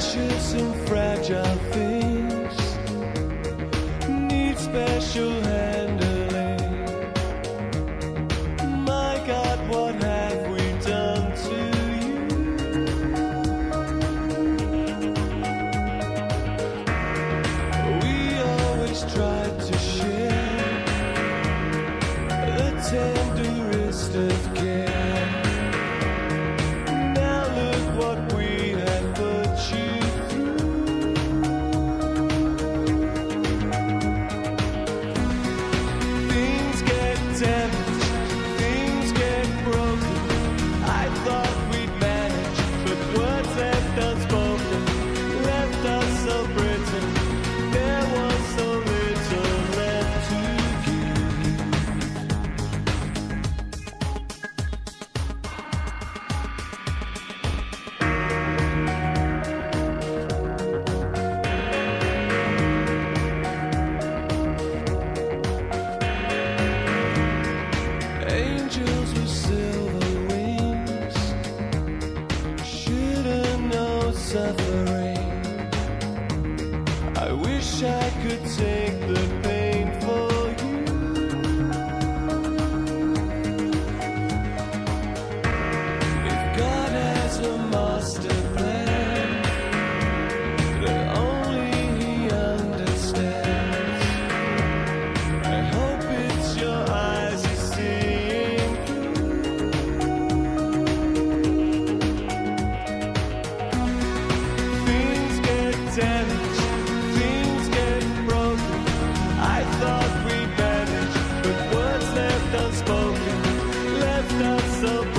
precious and fragile things need special handling. My God, what have we done to you? We always tried to share the tenderest of care. Now look what we have put you through. Things get damaged, things get broken. I thought we'd manage, but words left unspoken left us so brittle. There was so little left to give. Angels with silver wings shouldn't know suffering. I wish I could take the pain for you. If God has a master plan that only He understands, I hope it's your eyes He's seeing through. Things get damaged, things get broken. I thought we'd manage, but words left unspoken left us so